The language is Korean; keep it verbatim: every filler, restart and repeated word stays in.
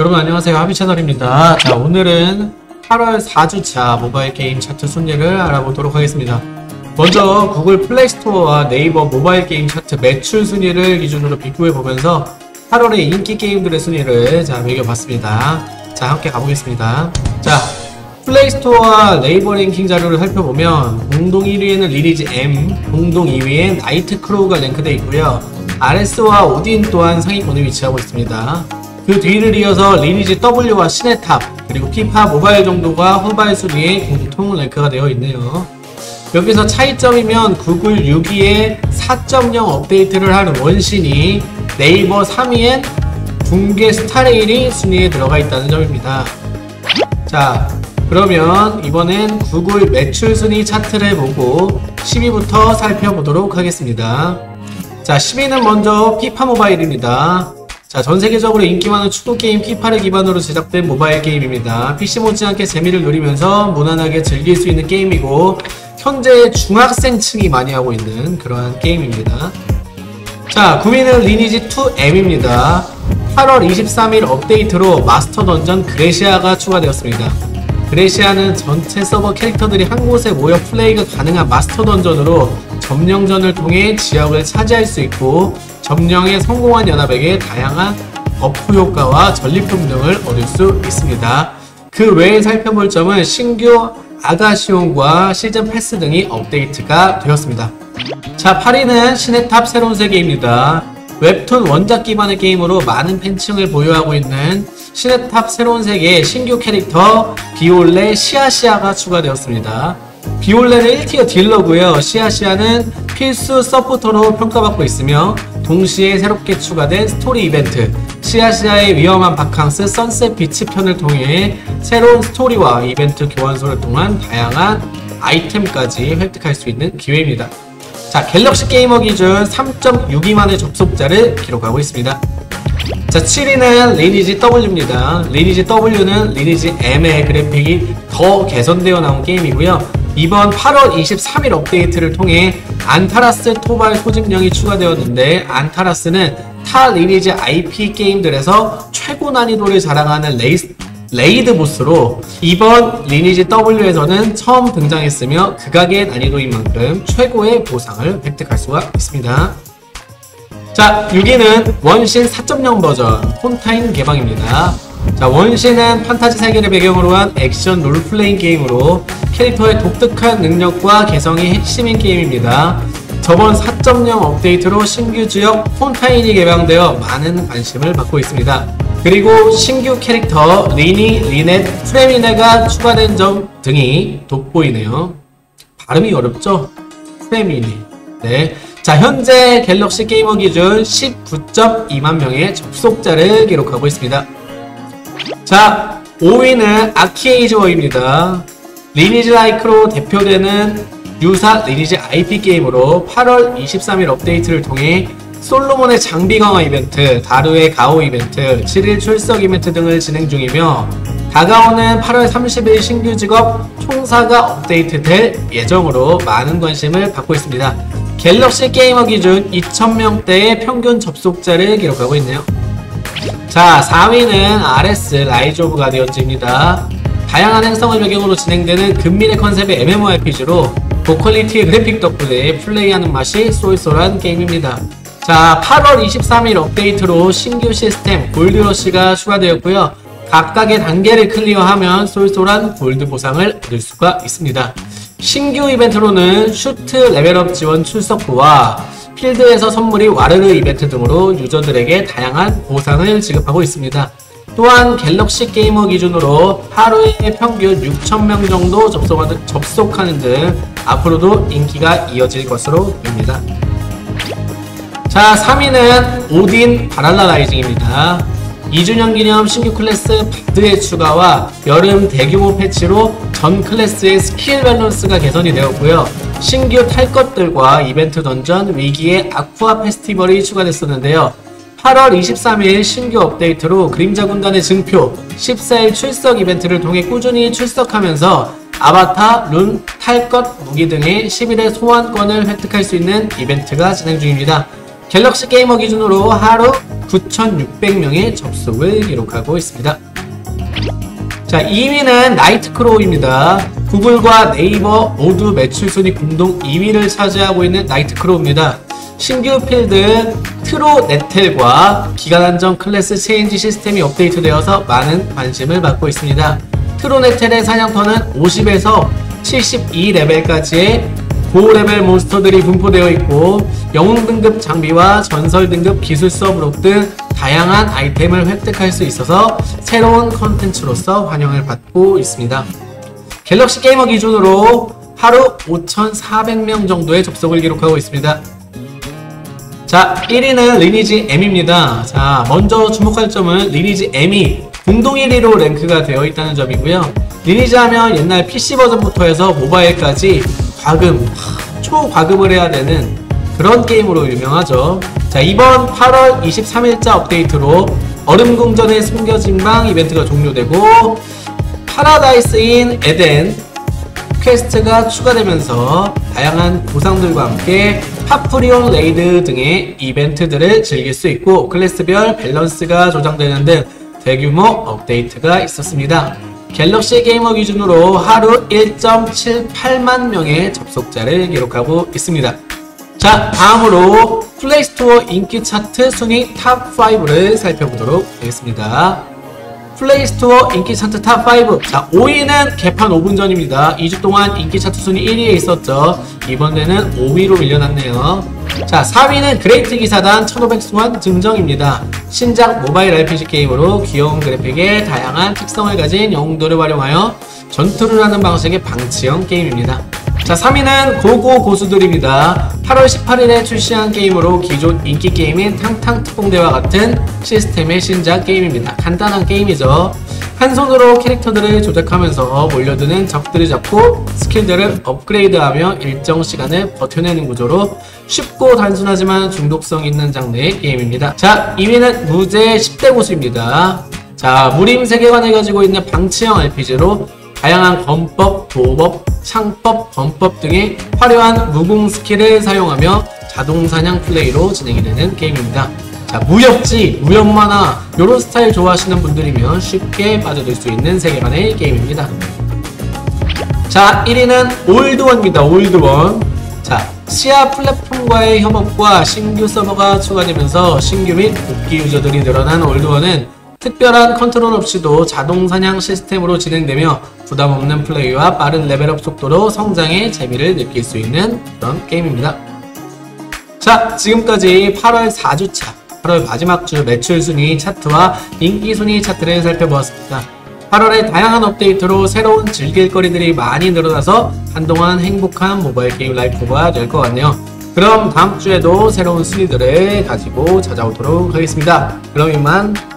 여러분 안녕하세요, 하비채널입니다. 자, 오늘은 팔월 사 주차 모바일 게임 차트 순위를 알아보도록 하겠습니다. 먼저 구글 플레이스토어와 네이버 모바일 게임 차트 매출 순위를 기준으로 비교해보면서 팔월의 인기 게임들의 순위를 자 매겨봤습니다. 자, 함께 가보겠습니다. 자, 플레이스토어와 네이버 랭킹 자료를 살펴보면 공동 일 위에는 리니지 M, 공동 이 위엔 나이트크로우가 랭크되어 있고요. 알에스와 오딘 또한 상위권에 위치하고 있습니다. 그 뒤를 이어서 리니지 W와 시네탑, 그리고 피파 모바일 정도가 후발 순위에 공통 랭크가 되어 있네요. 여기서 차이점이면 구글 육 위에 사 점 영 업데이트를 하는 원신이 네이버 삼 위엔 붕괴 스타레일이 순위에 들어가 있다는 점입니다. 자, 그러면 이번엔 구글 매출 순위 차트를 보고 십 위부터 살펴보도록 하겠습니다. 자, 십 위는 먼저 피파 모바일입니다. 자, 전세계적으로 인기 많은 축구게임 피파를 기반으로 제작된 모바일 게임입니다. 피씨 못지않게 재미를 누리면서 무난하게 즐길 수 있는 게임이고 현재 중학생층이 많이 하고 있는 그러한 게임입니다. 자, 구 위는 리니지 투 M입니다. 팔월 이십삼일 업데이트로 마스터 던전 그레시아가 추가되었습니다. 그레시아는 전체 서버 캐릭터들이 한 곳에 모여 플레이가 가능한 마스터 던전으로 점령전을 통해 지역을 차지할 수 있고 점령에 성공한 연합에게 다양한 버프 효과와 전리품 등을 얻을 수 있습니다. 그 외에 살펴볼 점은 신규 아가시온과 시즌 패스 등이 업데이트가 되었습니다. 자, 팔 위는 시네탑 새로운 세계입니다. 웹툰 원작 기반의 게임으로 많은 팬층을 보유하고 있는 시네탑 새로운 세계에 신규 캐릭터 비올레 시아시아가 추가되었습니다. 비올레는 일 티어 딜러고요. 시아시아는 필수 서포터로 평가받고 있으며 동시에 새롭게 추가된 스토리 이벤트 시아시아의 위험한 바캉스 선셋 비치 편을 통해 새로운 스토리와 이벤트 교환소를 통한 다양한 아이템까지 획득할 수 있는 기회입니다. 자, 갤럭시 게이머 기준 삼 점 육이만의 접속자를 기록하고 있습니다. 자, 칠 위는 리니지 W입니다. 리니지 W는 리니지 M의 그래픽이 더 개선되어 나온 게임이고요. 이번 팔월 이십삼일 업데이트를 통해 안타라스 토발 소집령이 추가되었는데 안타라스는 타 리니지 아이피 게임들에서 최고 난이도를 자랑하는 레이스, 레이드 보스로 이번 리니지 W에서는 처음 등장했으며 극악의 난이도인 만큼 최고의 보상을 획득할 수가 있습니다. 자, 육 위는 원신 사 점 영 버전 폰타인 개방입니다. 자, 원신은 판타지 세계를 배경으로 한 액션 롤플레잉 게임으로 캐릭터의 독특한 능력과 개성이 핵심인 게임입니다. 저번 사 점 영 업데이트로 신규 지역 폰타인이 개방되어 많은 관심을 받고 있습니다. 그리고 신규 캐릭터 리니, 리넷, 프레미네가 추가된 점 등이 돋보이네요. 발음이 어렵죠? 프레미네. 네. 자, 현재 갤럭시 게이머 기준 십구 점 이만 명의 접속자를 기록하고 있습니다. 자, 오 위는 아키에이즈워입니다. 리니지 라이크로 대표되는 유사 리니지 아이피 게임으로 팔월 이십삼일 업데이트를 통해 솔로몬의 장비 강화 이벤트, 다루의 가오 이벤트, 칠 일 출석 이벤트 등을 진행 중이며 다가오는 팔월 삼십일 신규 직업 총사가 업데이트 될 예정으로 많은 관심을 받고 있습니다. 갤럭시 게이머 기준 이천 명대의 평균 접속자를 기록하고 있네요. 자, 사 위는 알에스 라이즈 오브 가디언즈입니다. 다양한 행성을 배경으로 진행되는 근미래 컨셉의 엠엠오알피지로 고퀄리티의 그래픽 덕분에 플레이하는 맛이 쏠쏠한 게임입니다. 자, 팔월 이십삼일 업데이트로 신규 시스템 골드러시가 추가되었고요. 각각의 단계를 클리어하면 쏠쏠한 골드 보상을 얻을 수가 있습니다. 신규 이벤트로는 슈트 레벨업 지원 출석부와 필드에서 선물이 와르르 이벤트 등으로 유저들에게 다양한 보상을 지급하고 있습니다. 또한 갤럭시 게이머 기준으로 하루에 평균 육천 명 정도 접속하는, 접속하는 등 앞으로도 인기가 이어질 것으로 보입니다. 자, 삼 위는 오딘 바랄라 라이징입니다. 이 주년 기념 신규 클래스 바드의 추가와 여름 대규모 패치로 전 클래스의 스킬 밸런스가 개선이 되었고요. 신규 탈 것들과 이벤트 던전, 위기의 아쿠아 페스티벌이 추가됐었는데요. 팔월 이십삼일 신규 업데이트로 그림자 군단의 증표, 십사일 출석 이벤트를 통해 꾸준히 출석하면서 아바타, 룬, 탈 것, 무기 등의 십일의 소환권을 획득할 수 있는 이벤트가 진행 중입니다. 갤럭시 게이머 기준으로 하루 구천육백 명의 접속을 기록하고 있습니다. 자, 이 위는 나이트크로우입니다. 구글과 네이버 모두 매출 순위 공동 이 위를 차지하고 있는 나이트크로우입니다. 신규 필드 트로네텔과 기간 한정 클래스 체인지 시스템이 업데이트되어서 많은 관심을 받고 있습니다. 트로네텔의 사냥터는 오십에서 칠십이 레벨까지의 고레벨 몬스터들이 분포되어 있고 영웅 등급 장비와 전설 등급 기술 서브록 등 다양한 아이템을 획득할 수 있어서 새로운 컨텐츠로서 환영을 받고 있습니다. 갤럭시 게이머 기준으로 하루 오천사백 명 정도의 접속을 기록하고 있습니다. 자, 일 위는 리니지 M입니다. 자, 먼저 주목할 점은 리니지 M이 공동 일 위로 랭크가 되어 있다는 점이고요. 리니지 하면 옛날 피씨 버전부터 해서 모바일까지 과금, 초과금을 해야 되는 그런 게임으로 유명하죠. 자, 이번 팔월 이십삼일자 업데이트로 얼음궁전의 숨겨진 방 이벤트가 종료되고 파라다이스 인 에덴 퀘스트가 추가되면서 다양한 보상들과 함께 파프리온 레이드 등의 이벤트들을 즐길 수 있고 클래스별 밸런스가 조정되는 등 대규모 업데이트가 있었습니다. 갤럭시 게이머 기준으로 하루 일 점 칠팔만 명의 접속자를 기록하고 있습니다. 자, 다음으로 플레이스토어 인기 차트 순위 탑 파이브를 살펴보도록 하겠습니다. 플레이스토어 인기 차트 탑 파이브. 자, 오 위는 개판 오 분 전입니다. 이 주 동안 인기 차트 순위 일 위에 있었죠. 이번에는 오 위로 밀려났네요. 자, 사 위는 그레이트 기사단 천오백 수환 증정입니다. 신작 모바일 알피지 게임으로 귀여운 그래픽에 다양한 특성을 가진 영웅들을 활용하여 전투를 하는 방식의 방치형 게임입니다. 자, 삼 위는 고고 고수들입니다. 팔월 십팔일에 출시한 게임으로 기존 인기 게임인 탕탕특공대와 같은 시스템의 신작 게임입니다. 간단한 게임이죠. 한 손으로 캐릭터들을 조작하면서 몰려드는 적들을 잡고 스킬들을 업그레이드하며 일정 시간을 버텨내는 구조로 쉽고 단순하지만 중독성 있는 장르의 게임입니다. 자, 이 위는 무제 십 대 고수입니다. 자, 무림 세계관을 가지고 있는 방치형 알피지로 다양한 권법, 도법, 창법, 권법 등의 화려한 무공 스킬을 사용하며 자동사냥 플레이로 진행이 되는 게임입니다. 자, 무협지, 무협만화 요런 스타일 좋아하시는 분들이면 쉽게 빠져들 수 있는 세계관의 게임입니다. 자, 일 위는 올드원입니다. 올드원. 자, 시야 플랫폼과의 협업과 신규 서버가 추가되면서 신규 및 복귀 유저들이 늘어난 올드원은 특별한 컨트롤 없이도 자동 사냥 시스템으로 진행되며 부담없는 플레이와 빠른 레벨업 속도로 성장의 재미를 느낄 수 있는 그런 게임입니다. 자, 지금까지 팔월 사 주차, 팔월 마지막 주 매출 순위 차트와 인기 순위 차트를 살펴보았습니다. 팔월에 다양한 업데이트로 새로운 즐길거리들이 많이 늘어나서 한동안 행복한 모바일 게임 라이프가 될 것 같네요. 그럼 다음 주에도 새로운 순위들을 가지고 찾아오도록 하겠습니다. 그럼 이만